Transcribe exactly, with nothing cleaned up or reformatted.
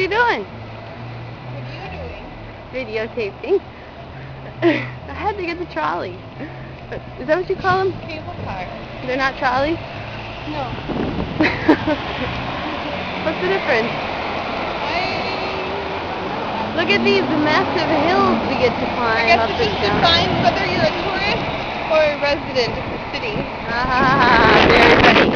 you doing? What are you doing? Videotaping. I had to get the trolley. But is that what you call them? Cable car. They're not trolleys? No. What's the difference? I... Look at these massive hills we get to climb I guess up it and just down. defines whether you're a tourist or a resident of the city. Ah, very funny.